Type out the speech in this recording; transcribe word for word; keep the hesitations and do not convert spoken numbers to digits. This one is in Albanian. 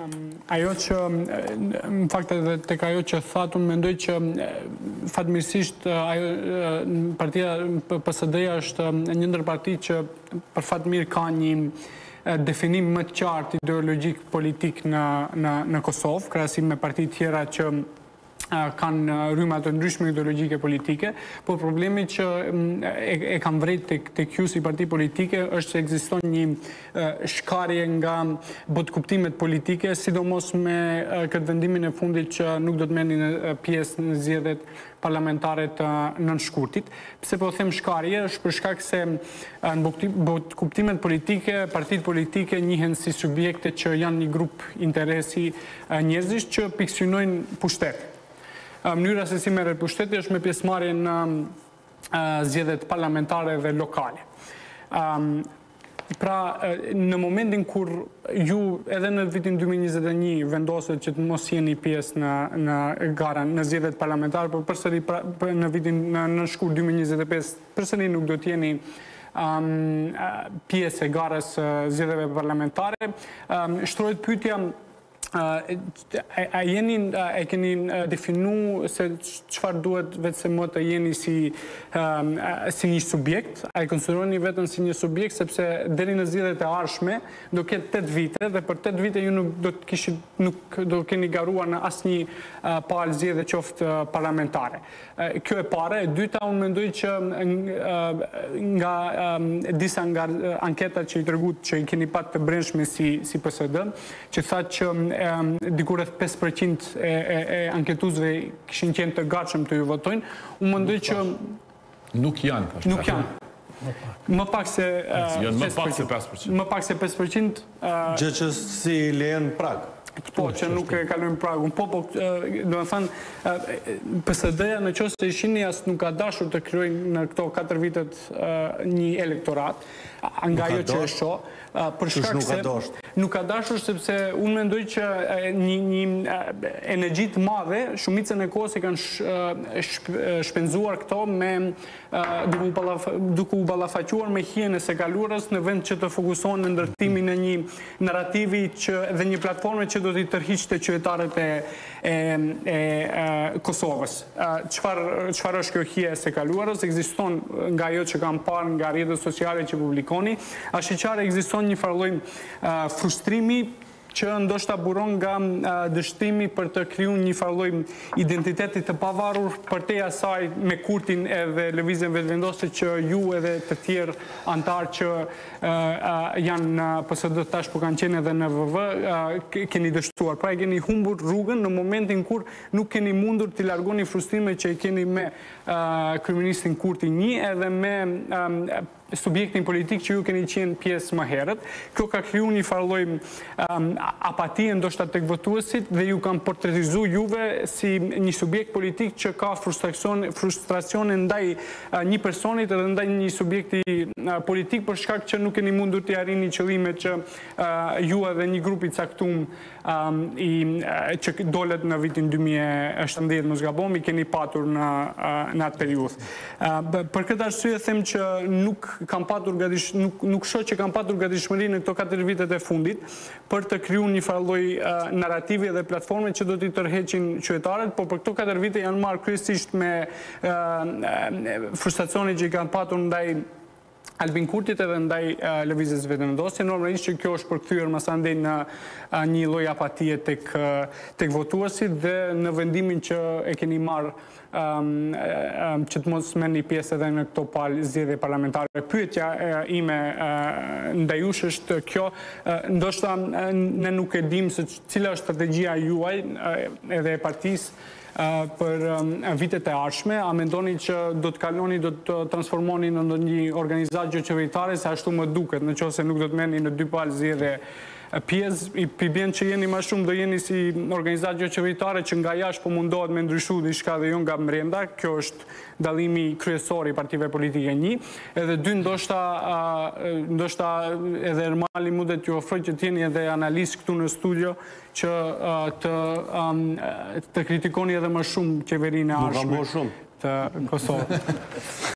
Ajo që, në fakt edhe tek ajo që thatë, unë mendoj që fatmirësisht partia P S D-ja është një ndër parti që për fat mirë ka një definim më të qartë ideologjik politik në, në, në Kosovë, krahasim me parti tjera që kanë rryma të ndryshme ideologjike politike, por problemi që e, e kanë vrejt të, të kjo si parti politike është se ekziston një shkarje nga botkuptimet politike, sidomos me këtë vendimin e fundit që nuk do të merrnin pjesë në zgjedhjet parlamentare të nënshkurtit. Pse po them shkarje, është për shkak se në botkuptimet politike, partitë politike njihen si subjekte që janë një grup interesi njerëzish që pikësynojnë pushtet. Mënyra se si merret pushteti është me pjesëmarrje në zgjedhjet parlamentare dhe lokale. Pra, në momentin kur ju edhe në vitin dy mijë njëzet e një vendoset që të mos jeni pjesë në, në garën në zgjedhjet parlamentare, por përsëri pra, në vitin në, në shkurt dy mijë njëzet e pesë përsëri nuk do të jeni um, pjesë e garës zgjedhjeve parlamentare, um, shtrohet pyetja A jeni, e keni definu se çfarë duhet vetëm më të jeni si, um, si një subjekt, a e konsideroni vetëm si një subjekt, sepse deri në zgjedhjet e ardhshme do ketë tetë vite dhe për tetë vite ju nuk do të kishit, nuk do keni garuar në asnjë uh, palë zgjedhje qoftë parlamentare. Uh, kjo e para, e dyta, unë mendoj që uh, nga um, disa nga anketat që i tregut që i keni pat të brendshme si, si P S D, që thatë që Um, diku rreth pesë përqind e, e, e anketuzëve kishin qenë të gatshëm të ju votojnë, unë mendoj që nuk janë. Nuk janë. Më pak se uh, më pak se pesë përqind. Më pak se pesë përqind. Uh, Gjë që si lejon prag. Po, që nuk e kalojnë pragun. Po, po, do të thënë, P S D-ja në qoftë se ishini as nuk ka dashur të krijojnë në këto katër vitet një elektorat, nga ajo që e shoh, për shkak se nuk ka dashur sepse unë mendoj që një, një energji të madhe, shumicën e kohës e kanë shpenzuar këto me duke u ballafaquar me hijen e së kaluarës në vend që të fokusohen në ndërtimin e një narrativi që dhe një platforme që do t'i tërhiqte qytetarët e, e, e, e Kosovës. Çfarë çfarë është kjo hije e së kaluarës? Ekziston nga ajo që kam parë nga rrjetet sociale që publikoni, është i qartë ekziston një farë lloj frustrimi që ndoshta buron nga dështimi për të krijuar një farë lloj identiteti të pavarur përtej asaj me Kurtin edhe lëvizjen vetvendose që ju edhe të tjerë antar që janë në P S D tash po kanë qenë edhe në V V keni dështuar. Pra e keni humbur rrugën në momentin kur nuk keni mundur të largoni frustrimet që i keni me kryeministin Kurti një edhe me subjektin politik që ju keni qenë pjesë më herët. Kjo ka krijuar një farë lloj um, apatie ndoshta tek votuesit dhe ju kanë portretizuar juve si një subjekt politik që ka frustracion frustracione ndaj uh, një personit edhe ndaj një subjekti uh, politik për shkak që nuk keni mundur të arrini qëllimet që uh, ju edhe një grup i caktuar um, i uh, që dolet në vitin dy mijë e shtatëdhjetë mos gabom i keni patur në uh, në atë periudhë. Uh, për këtë arsye them që nuk kam patur gatish, nuk, nuk shoh që kam patur gatishmëri në këto katër vitet e fundit për të krijuar një farë lloj uh, narrativi dhe platforme që do t'i tërheqin qytetarët, por për këto katër vite janë marrë kryesisht me uh, frustracionin që i kanë patur ndaj Albin Kurtit edhe ndaj uh, lëvizjes vetvendosje. Normalisht që kjo është përkthyer më së andej në uh, një lloj apatie tek uh, tek votuesit dhe në vendimin që e keni marrë um, um, që të mos merrni pjesë edhe në këto palë zgjedhje parlamentare. Pyetja uh, ime uh, ndaj jush është kjo, uh, ndoshta uh, ne nuk e dim se cila është strategjia juaj uh, edhe e partisë Uh, për um, vitet e ardhshme, a mendoni që do të kaloni, do të transformoni në ndonjë organizatë qeveritare, se ashtu më duket, në qoftë se nuk do të merrni në dy palë zgjedhje pjesë, i bën që jeni më shumë do jeni si organizatë qeveritare që nga jashtë po mundohet me ndryshu diçka dhe jo nga brenda. Kjo është dallimi kryesor i partive politike një. Edhe dy, ndoshta uh, ndoshta edhe Ermali mundet t'ju ofroj që t'jeni edhe analistë këtu në studio që uh, të, um, të kritikoni edhe më shumë qeverinë e ardhshme të Kosovës.